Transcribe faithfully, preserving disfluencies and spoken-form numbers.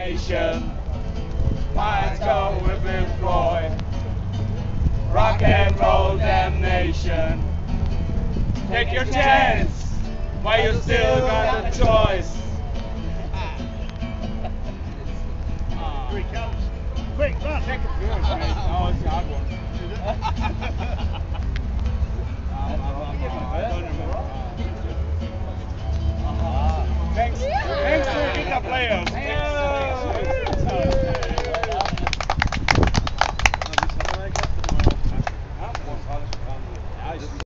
nation. Minds go with employ. Rock and roll damnation. Take your chance while you still got the choice. Here he comes. Quick, run. Take it good, mate. Oh, it's a hard one. Thanks, thanks for picking up players.